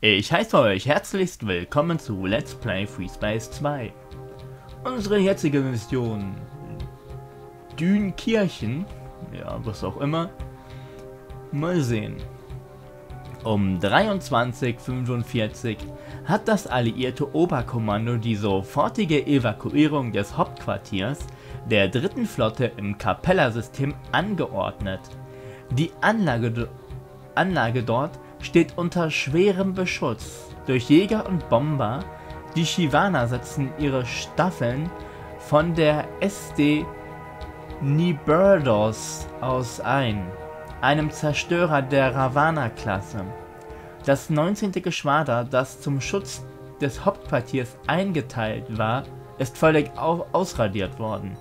Ich heiße euch herzlichst willkommen zu Let's Play FreeSpace 2. Unsere jetzige Mission Dünkirchen, ja, was auch immer, mal sehen. Um 23:45 hat das alliierte Oberkommando die sofortige Evakuierung des Hauptquartiers der 3. Flotte im Capella-System angeordnet. Die Anlage dort steht unter schwerem Beschuss durch Jäger und Bomber. Die Shivana setzen ihre Staffeln von der SD Niberdos aus ein, einem Zerstörer der Ravana-Klasse. Das 19. Geschwader, das zum Schutz des Hauptquartiers eingeteilt war, ist völlig ausradiert worden.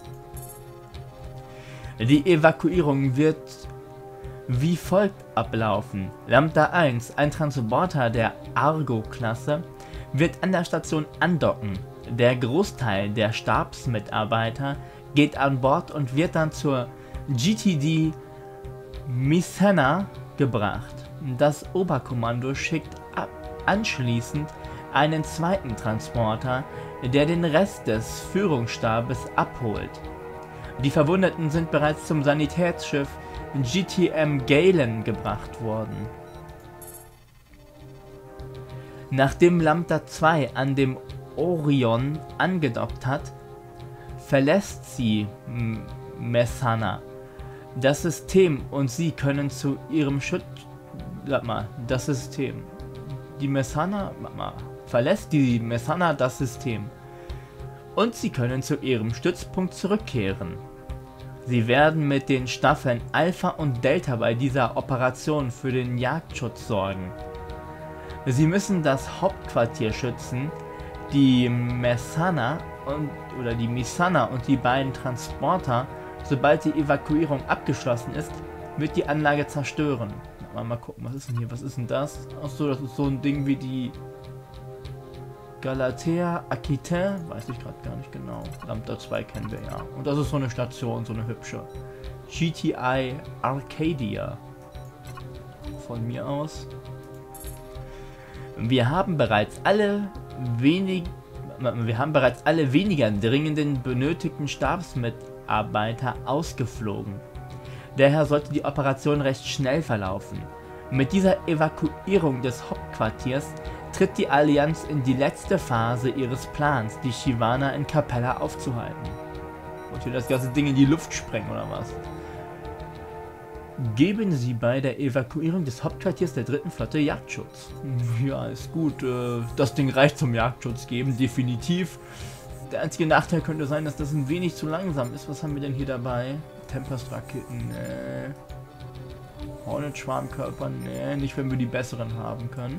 Die Evakuierung wird wie folgt ablaufen. Lambda 1, ein Transporter der Argo-Klasse, wird an der Station andocken. Der Großteil der Stabsmitarbeiter geht an Bord und wird dann zur GTD Misana gebracht. Das Oberkommando schickt anschließend einen zweiten Transporter, der den Rest des Führungsstabes abholt. Die Verwundeten sind bereits zum Sanitätsschiff GTM Galen gebracht worden. Nachdem Lambda 2 an dem Orion angedockt hat, verlässt sie Messana das System und sie können zu ihrem das System. Die Messana verlässt die Messana das System und sie können zu ihrem Stützpunkt zurückkehren. Sie werden mit den Staffeln Alpha und Delta bei dieser Operation für den Jagdschutz sorgen. Sie müssen das Hauptquartier schützen, die Misana und die beiden Transporter. Sobald die Evakuierung abgeschlossen ist, wird die Anlage zerstören. Mal gucken, was ist denn hier? Was ist denn das? Achso, das ist so ein Ding wie die Galatea Aquitaine, weiß ich gerade gar nicht genau. Lambda 2 kennen wir ja. Und das ist so eine Station, so eine hübsche. GTI Arcadia. Von mir aus. Wir haben bereits alle weniger dringenden benötigten Stabsmitarbeiter ausgeflogen. Daher sollte die Operation recht schnell verlaufen. Mit dieser Evakuierung des Hauptquartiers tritt die Allianz in die letzte Phase ihres Plans, die Shivana in Capella aufzuhalten. Und hier das ganze Ding in die Luft sprengen oder was? Geben Sie bei der Evakuierung des Hauptquartiers der 3. Flotte Jagdschutz. Ja, ist gut. Das Ding reicht zum Jagdschutz geben, definitiv. Der einzige Nachteil könnte sein, dass das ein wenig zu langsam ist. Was haben wir denn hier dabei? Tempest-Raketen, nee. Hornet-Schwarmkörper, nee. Nicht, wenn wir die besseren haben können.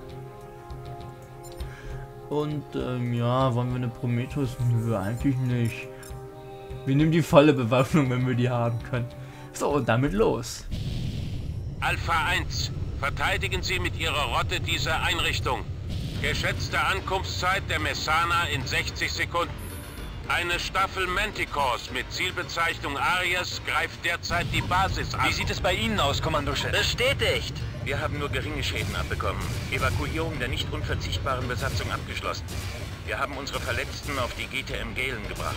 Und, ja, wollen wir eine Prometheus? Nö, eigentlich nicht. Wir nehmen die volle Bewaffnung, wenn wir die haben können. So, und damit los. Alpha 1, verteidigen Sie mit Ihrer Rotte diese Einrichtung. Geschätzte Ankunftszeit der Messana in 60 Sekunden. Eine Staffel Manticores mit Zielbezeichnung Aries greift derzeit die Basis an. Wie sieht es bei Ihnen aus, Kommandochef? Bestätigt! Wir haben nur geringe Schäden abbekommen. Evakuierung der nicht unverzichtbaren Besatzung abgeschlossen. Wir haben unsere Verletzten auf die GTM Galen gebracht.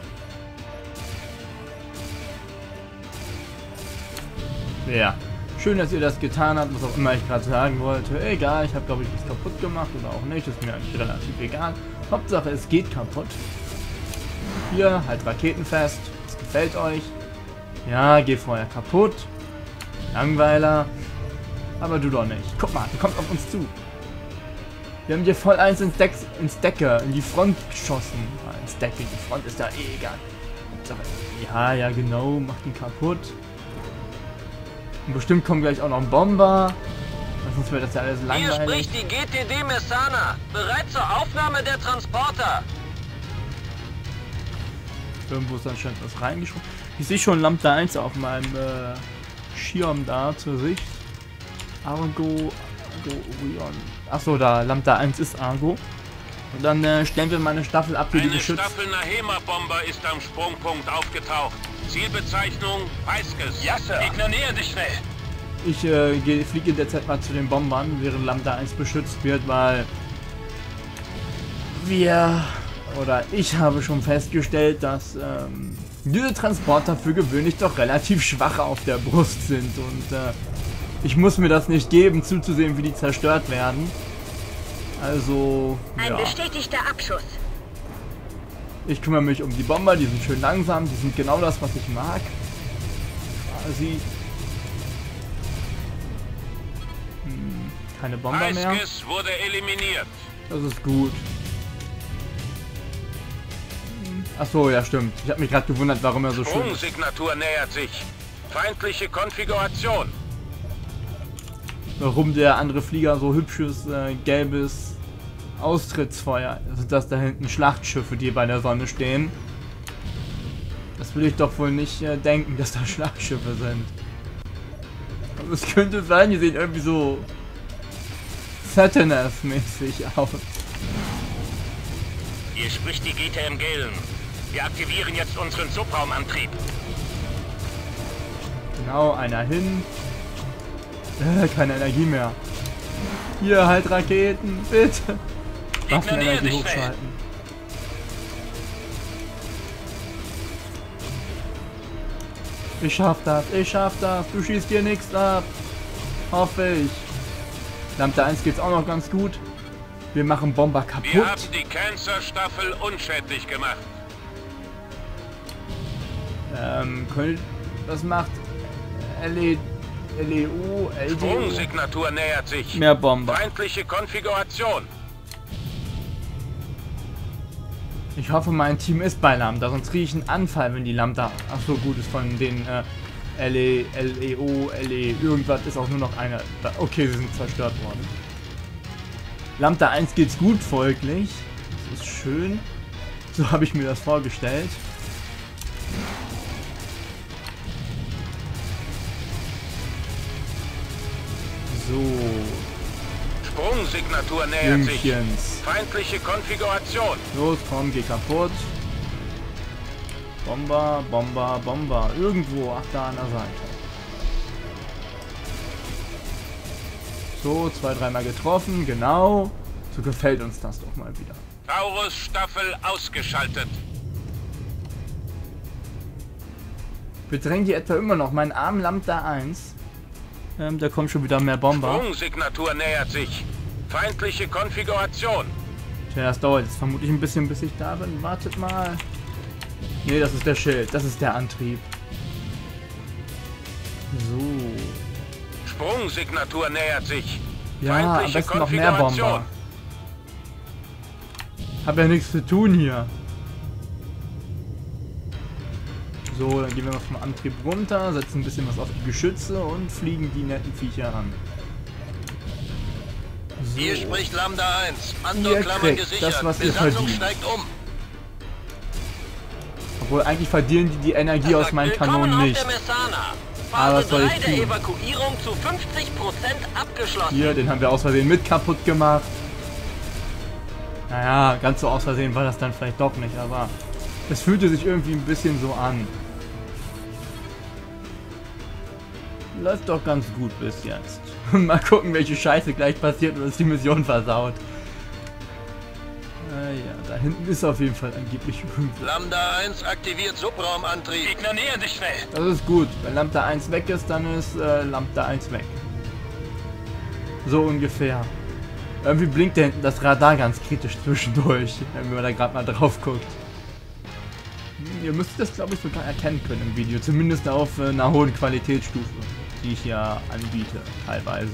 Ja, schön, dass ihr das getan habt, was auch immer ich gerade sagen wollte. Egal, ich habe glaube ich was kaputt gemacht oder auch nicht, ist mir eigentlich relativ egal. Hauptsache es geht kaputt. Hier, halt raketenfest, das gefällt euch. Ja, geh vorher kaputt. Langweiler. Aber du doch nicht. Guck mal, du kommst auf uns zu. Wir haben dir voll eins ins Decke, in die Front geschossen. Ins Decke, die Front ist da eh egal. Ja, genau, mach den kaputt. Und bestimmt kommt gleich auch noch ein Bomber. Sonst wird das ja alles langweilig. Hier spricht die GTD Messana. Bereit zur Aufnahme der Transporter. Irgendwo ist anscheinend was reingeschoben. Ich sehe schon Lambda 1 auf meinem Schirm da zur Sicht. Argo, Orion. Achso, da Lambda 1 ist Argo. Und dann stellen wir meine Staffel ab, die beschützt. Eine Staffel Nahema-Bomber ist am Sprungpunkt aufgetaucht. Zielbezeichnung Weißges. Ja, Sir. Gegner nähern sich schnell. Ich fliege derzeit mal zu den Bombern, während Lambda 1 beschützt wird, weil ich habe schon festgestellt, dass diese Transporter für gewöhnlich doch relativ schwach auf der Brust sind und ich muss mir das nicht geben, zuzusehen, wie die zerstört werden. Also, ein bestätigter Abschuss. Ich kümmere mich um die Bomber, die sind schön langsam, die sind genau das, was ich mag. Quasi. Keine Bomber mehr. Eiskis wurde eliminiert. Das ist gut. Achso, ja stimmt. Ich habe mich gerade gewundert, warum er so schön ist. Sprungsignatur nähert sich. Feindliche Konfiguration. Warum der andere Flieger so hübsches, gelbes Austrittsfeuer. Also das da hinten Schlachtschiffe, die bei der Sonne stehen. Das will ich doch wohl nicht denken, dass da Schlachtschiffe sind. Aber es könnte sein, die sehen irgendwie so Satanus-mäßig aus. Hier spricht die GTM Galen. Wir aktivieren jetzt unseren Subraumantrieb. Genau, einer hin. Keine Energie mehr. Hier, halt Raketen, bitte. Waffenenergie hochschalten. Ich schaff das, du schießt dir nichts ab. Hoffe ich. Lambda 1 geht's auch noch ganz gut. Wir machen Bomber kaputt. Wir haben die Cancer-Staffel unschädlich gemacht. Was macht LEU, LD? Sprungsignatur nähert sich. Mehr Bomber. Feindliche Konfiguration. Ich hoffe, mein Team ist bei Lambda, sonst kriege ich einen Anfall, wenn die Lambda... Achso, gut, ist von den LEO, irgendwas ist auch nur noch einer. Okay, sie sind zerstört worden. Lambda 1 geht's gut, folglich. Das ist schön. So habe ich mir das vorgestellt. So. Sprungsignatur nähert sich. Jüngchens. Feindliche Konfiguration. Los, komm, geh kaputt. Bomber, Bomber, Bomber. Irgendwo, ach da an der Seite. So, 2-3 Mal getroffen, genau. So gefällt uns das doch mal wieder. Taurus-Staffel ausgeschaltet. Bedrängt die etwa immer noch meinen armen Lambda 1? Da kommt schon wieder mehr Bomber. Sprungsignatur nähert sich. Feindliche Konfiguration. Tja, das dauert jetzt vermutlich ein bisschen, bis ich da bin. Wartet mal. Nee, das ist der Schild. Das ist der Antrieb. So. Sprungsignatur nähert sich. Ja, am besten noch mehr Bomber. Hab ja nichts zu tun hier. So, dann gehen wir mal vom Antrieb runter, setzen ein bisschen was auf die Geschütze und fliegen die netten Viecher an. So. Hier spricht Lambda 1. Ihr Andor-Klammern kriegt gesichert. das, was ihr Besatzung verdient. steigt um. Obwohl, eigentlich verdienen die Energie aus meinen Kanonen nicht. Aber was soll ich tun? Evakuierung zu 50% abgeschlossen. Hier, den haben wir aus Versehen mit kaputt gemacht. Naja, ganz so aus Versehen war das dann vielleicht doch nicht, aber es fühlte sich irgendwie ein bisschen so an. Läuft doch ganz gut bis jetzt. Mal gucken, welche Scheiße gleich passiert und uns die Mission versaut. Ja, da hinten ist auf jeden Fall angeblich irgendwo. Lambda 1 aktiviert Subraumantrieb. Gegner nähern sich schnell. Das ist gut. Wenn Lambda 1 weg ist, dann ist Lambda 1 weg. So ungefähr. Irgendwie blinkt da hinten das Radar ganz kritisch zwischendurch, wenn man da gerade mal drauf guckt. Ihr müsst das, glaube ich, sogar erkennen können im Video. Zumindest auf einer hohen Qualitätsstufe, die ich ja anbiete, teilweise.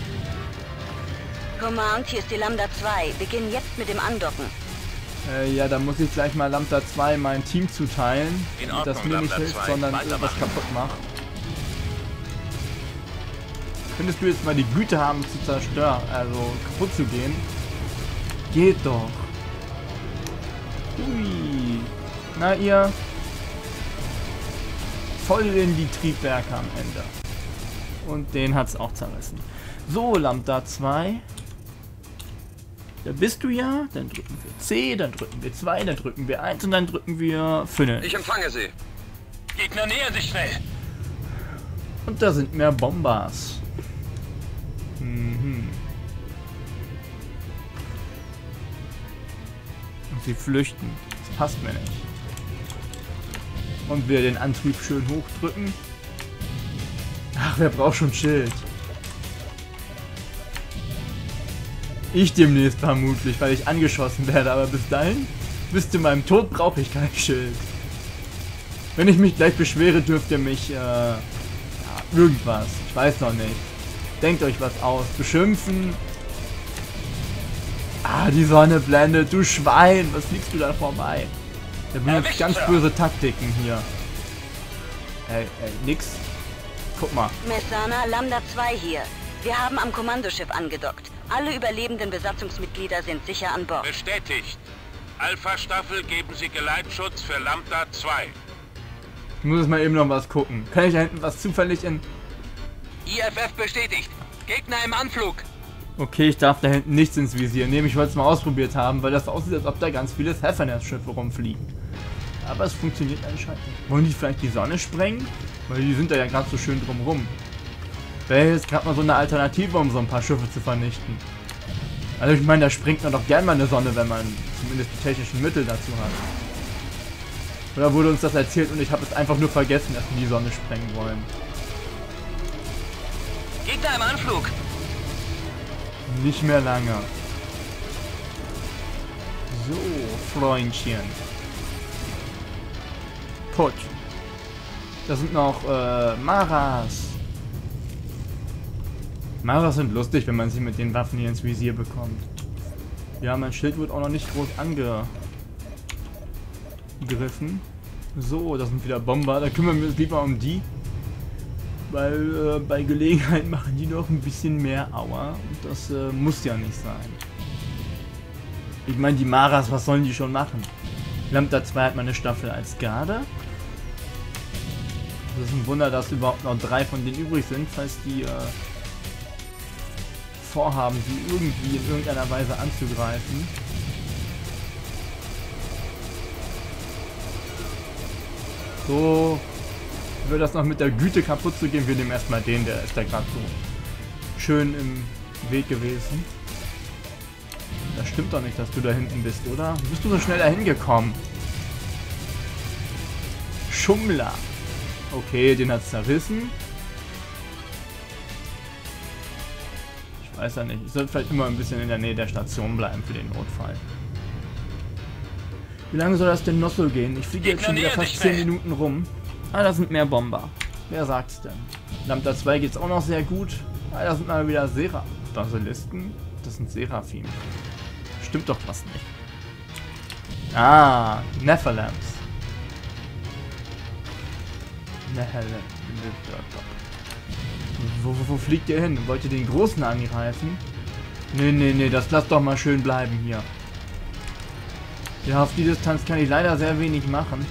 Command, hier ist die Lambda 2. Beginnen jetzt mit dem Andocken. Ja, dann muss ich gleich mal Lambda 2 mein Team zuteilen, In Ordnung, das mir nicht Lambda hilft, 2. sondern irgendwas kaputt macht. Könntest du jetzt mal die Güte haben zu zerstören, also kaputt zu gehen? Geht doch. Hui. Na ihr. Voll in die Triebwerke am Ende. Und den hat's auch zerrissen. So, Lambda 2. Da bist du ja. Dann drücken wir C, dann drücken wir 2, dann drücken wir 1 und dann drücken wir Finish. Ich empfange Sie. Gegner nähern sich schnell. Und da sind mehr Bombers. Mhm. Und sie flüchten. Das passt mir nicht. Und wir den Antrieb schön hochdrücken. Ach, wer braucht schon Schild? Ich demnächst vermutlich, weil ich angeschossen werde. Aber bis dahin, bis zu meinem Tod, brauche ich kein Schild. Wenn ich mich gleich beschwere, dürft ihr mich, ja, irgendwas. Ich weiß noch nicht. Denkt euch was aus. Beschimpfen. Ah, die Sonne blendet. Du Schwein. Was fliegst du da vorbei? Der benutzt ganz böse Taktiken hier. Ey, nix. Guck mal. Messana, Lambda 2 hier. Wir haben am Kommandoschiff angedockt. Alle überlebenden Besatzungsmitglieder sind sicher an Bord. Bestätigt. Alpha-Staffel, geben Sie Geleitschutz für Lambda 2. Ich muss jetzt mal eben noch was gucken. Kann ich da hinten was zufällig in... IFF bestätigt. Gegner im Anflug. Okay, ich darf da hinten nichts ins Visier nehmen. Ich wollte es mal ausprobiert haben, weil das aussieht, als ob da ganz viele Heffernest-Schiffe rumfliegen. Aber es funktioniert anscheinend nicht. Wollen die vielleicht die Sonne sprengen? Weil die sind da ja gerade so schön drumrum. Wäre jetzt gerade mal so eine Alternative, um so ein paar Schiffe zu vernichten. Also ich meine, da sprengt man doch gern mal eine Sonne, wenn man zumindest die technischen Mittel dazu hat. Oder wurde uns das erzählt und ich habe es einfach nur vergessen, dass wir die Sonne sprengen wollen. Gegner im Anflug. Nicht mehr lange. So, Freundchen. Put. Das sind noch Maras. Maras sind lustig, wenn man sie mit den Waffen hier ins Visier bekommt. Ja, mein Schild wird auch noch nicht groß angegriffen. So, das sind wieder Bomber. Da kümmern wir uns lieber um die. Weil bei Gelegenheit machen die noch ein bisschen mehr Aua. Und das muss ja nicht sein. Ich meine, die Maras, was sollen die schon machen? Lambda 2 hat meine Staffel als Garde. Das ist ein Wunder, dass überhaupt noch 3 von denen übrig sind, falls die vorhaben, die irgendwie in irgendeiner Weise anzugreifen. So, wird das noch mit der Güte kaputt zu gehen. Wir nehmen erstmal den, der ist da gerade so schön im Weg gewesen. Das stimmt doch nicht, dass du da hinten bist, oder? Wie bist du so schnell dahin gekommen? Schummler. Okay, den hat's zerrissen. Ich weiß ja nicht. Ich sollte vielleicht immer ein bisschen in der Nähe der Station bleiben für den Notfall. Wie lange soll das denn noch so gehen? Ich fliege jetzt schon wieder fast 10 Minuten rum. Ah, da sind mehr Bomber. Wer sagt's denn? Lambda 2 geht's auch noch sehr gut. Ah, da sind mal wieder Basilisten. Das sind Seraphim. Stimmt doch was nicht. Ah, Nephilims. Wo fliegt ihr hin? Wollt ihr den Großen angreifen? Nee, das lasst doch mal schön bleiben hier. Ja, auf die Distanz kann ich leider sehr wenig machen.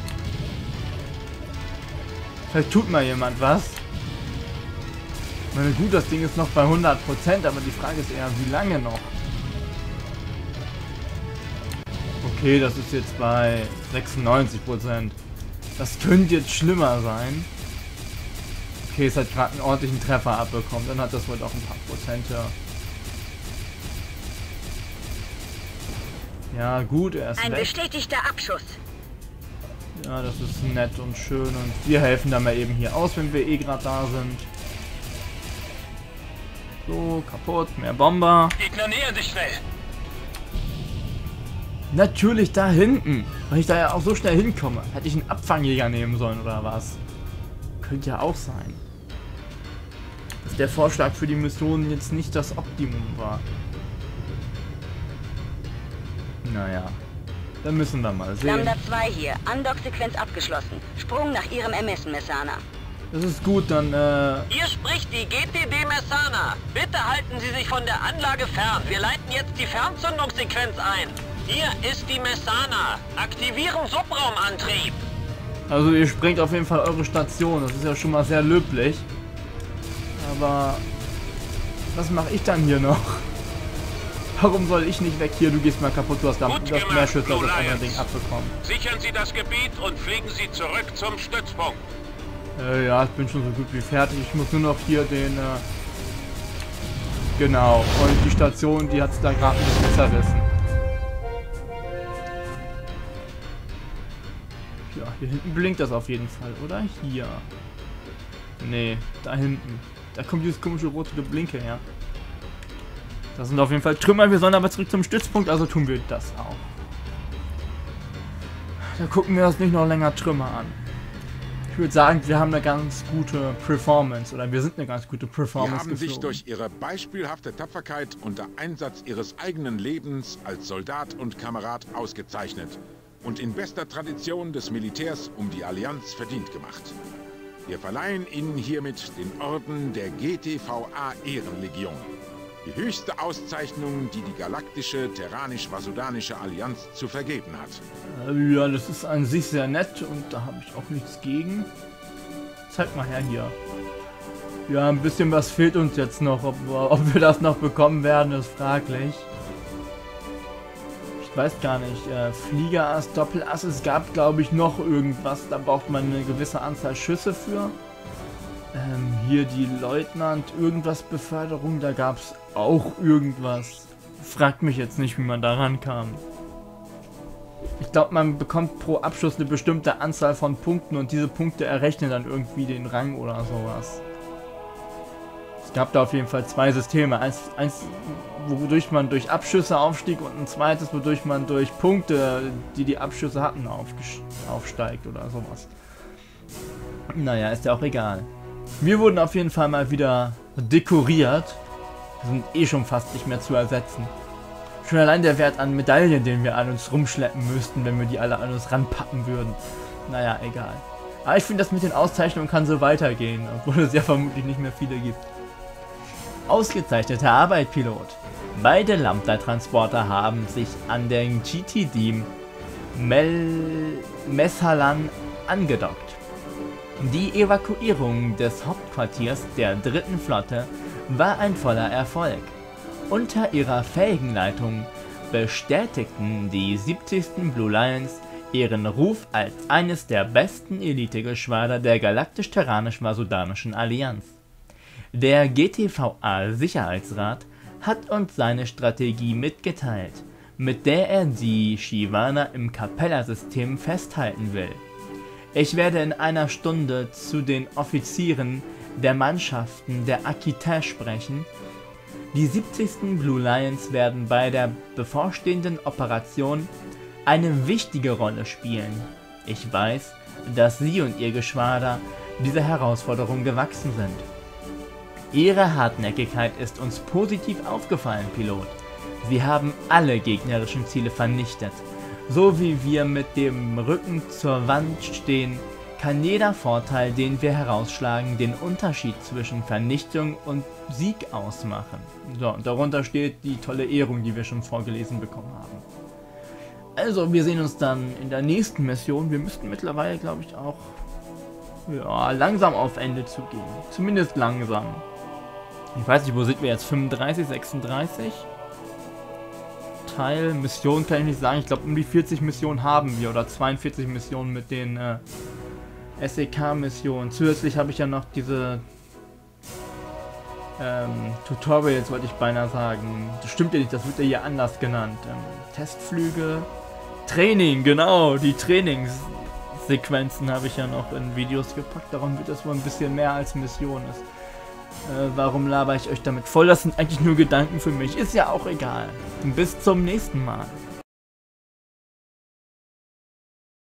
Vielleicht tut mal jemand was. Ich meine, gut, das Ding ist noch bei 100%, aber die Frage ist eher, wie lange noch? Okay, das ist jetzt bei 96%. Das könnte jetzt schlimmer sein. Okay, es hat gerade einen ordentlichen Treffer abbekommen. Dann hat das wohl auch ein paar Prozente. Ja, gut, er ist Ein weg. bestätigter Abschuss. Ja, das ist nett und schön. Und wir helfen dann mal eben hier aus, wenn wir eh gerade da sind. So, kaputt. Mehr Bomber. Gegner nähern sich schnell. Natürlich da hinten. Weil ich da ja auch so schnell hinkomme. Hätte ich einen Abfangjäger nehmen sollen oder was? Könnte ja auch sein. Dass der Vorschlag für die Mission jetzt nicht das Optimum war. Naja. Dann müssen wir mal sehen. Lambda 2 hier. Andock-Sequenz abgeschlossen. Sprung nach Ihrem Ermessen, Messana. Das ist gut, dann Hier spricht die GTD Messana. Bitte halten Sie sich von der Anlage fern. Wir leiten jetzt die Fernzündungssequenz ein. Hier ist die Messana. Aktivieren Subraumantrieb. also ihr sprengt auf jeden Fall eure Station. Das ist ja schon mal sehr löblich. Aber was mache ich dann hier noch? Warum soll ich nicht weg hier? Du gehst mal kaputt. Du hast das mehr Schützer das andere Ding abbekommen. Sichern Sie das Gebiet und fliegen Sie zurück zum Stützpunkt. Ja, ich bin schon so gut wie fertig. Ich muss nur noch hier den Genau. Und die Station, die hat es da gerade ein bisschen zerrissen. Ja, hier hinten blinkt das auf jeden Fall, oder? Hier. Nee, da hinten. Da kommt dieses komische rote Geblinke her. Das sind auf jeden Fall Trümmer. Wir sollen aber zurück zum Stützpunkt, also tun wir das auch. Da gucken wir uns nicht noch länger Trümmer an. Ich würde sagen, wir haben eine ganz gute Performance, oder wir sind eine ganz gute Performance geflogen. Sie haben sich durch ihre beispielhafte Tapferkeit unter Einsatz ihres eigenen Lebens als Soldat und Kamerad ausgezeichnet und in bester Tradition des Militärs um die Allianz verdient gemacht. Wir verleihen Ihnen hiermit den Orden der GTVA Ehrenlegion. Die höchste Auszeichnung, die die galaktische Terranisch-Vasudanische Allianz zu vergeben hat. Ja, das ist an sich sehr nett und da habe ich auch nichts gegen. Zeig mal her hier. Ja, ein bisschen was fehlt uns jetzt noch. Ob wir das noch bekommen werden, ist fraglich. Ich weiß gar nicht. Fliegerass, Doppelass. Es gab, glaube ich, noch irgendwas. Da braucht man eine gewisse Anzahl Schüsse für. Hier die Leutnant, irgendwas Beförderung, da gab es auch irgendwas. Fragt mich jetzt nicht, wie man da rankam. Ich glaube, man bekommt pro Abschuss eine bestimmte Anzahl von Punkten und diese Punkte errechnen dann irgendwie den Rang oder sowas. Es gab da auf jeden Fall zwei Systeme. Eins, wodurch man durch Abschüsse aufstieg und ein zweites, wodurch man durch Punkte, die die Abschüsse hatten, aufsteigt oder sowas. Naja, ist ja auch egal. Wir wurden auf jeden Fall mal wieder dekoriert. Wir sind eh schon fast nicht mehr zu ersetzen. Schon allein der Wert an Medaillen, den wir an uns rumschleppen müssten, wenn wir die alle an uns ranpacken würden. Naja, egal. Aber ich finde, das mit den Auszeichnungen kann so weitergehen, obwohl es ja vermutlich nicht mehr viele gibt. Ausgezeichnete Arbeit, Pilot. Beide Lambda-Transporter haben sich an den GTD Messalan angedockt. Die Evakuierung des Hauptquartiers der 3. Flotte war ein voller Erfolg. Unter ihrer fähigen Leitung bestätigten die 70. Blue Lions ihren Ruf als eines der besten Elitegeschwader der galaktisch-terranisch-vasudanischen Allianz. Der GTVA-Sicherheitsrat hat uns seine Strategie mitgeteilt, mit der er die Shivana im Capella-System festhalten will. Ich werde in einer Stunde zu den Offizieren der Mannschaften der Aquitaine sprechen. Die 70. Blue Lions werden bei der bevorstehenden Operation eine wichtige Rolle spielen. Ich weiß, dass Sie und Ihr Geschwader dieser Herausforderung gewachsen sind. Ihre Hartnäckigkeit ist uns positiv aufgefallen, Pilot. Sie haben alle gegnerischen Ziele vernichtet. So wie wir mit dem Rücken zur Wand stehen, kann jeder Vorteil, den wir herausschlagen, den Unterschied zwischen Vernichtung und Sieg ausmachen. So, und darunter steht die tolle Ehrung, die wir schon vorgelesen bekommen haben. Also, wir sehen uns dann in der nächsten Mission. Wir müssten mittlerweile, glaube ich, auch langsam auf Ende zugehen. Zumindest langsam. Ich weiß nicht, wo sind wir jetzt? 35, 36? Teil Mission kann ich nicht sagen. Ich glaube, um die 40 Missionen haben wir. Oder 42 Missionen mit den SEK-Missionen. Zusätzlich habe ich ja noch diese Tutorials, wollte ich beinahe sagen. Das stimmt ja nicht, das wird ja hier anders genannt. Testflüge. Training, genau. Die Trainingssequenzen habe ich ja noch in Videos gepackt. Darum wird das wohl ein bisschen mehr als Mission ist. Warum laber ich euch damit voll? Das sind eigentlich nur Gedanken für mich. Ist ja auch egal. Bis zum nächsten Mal.